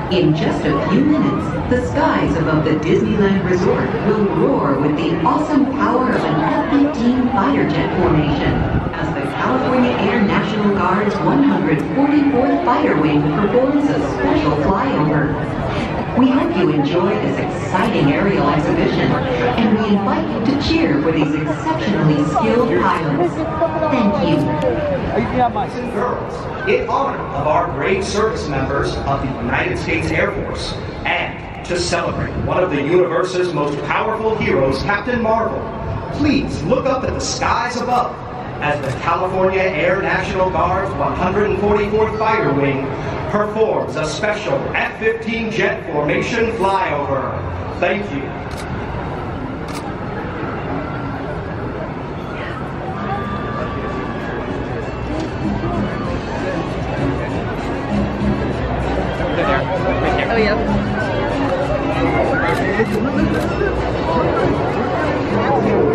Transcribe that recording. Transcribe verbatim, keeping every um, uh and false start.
In just a few minutes, the skies above the Disneyland Resort will roar with the awesome power of an F fifteen fighter jet formation as the California Air National Guard's one hundred forty-fourth Fighter Wing performs a special flyover. We hope you enjoy this exciting aerial exhibition, and we invite you to cheer for these exceptionally skilled pilots. Thank you. Boys and girls, in honor of our brave service members of the United States Air Force, and to celebrate one of the universe's most powerful heroes, Captain Marvel, please look up at the skies above as the California Air National Guard's one hundred forty-fourth Fighter Wing performs a special F fifteen jet formation flyover. Thank you. Oh, yeah.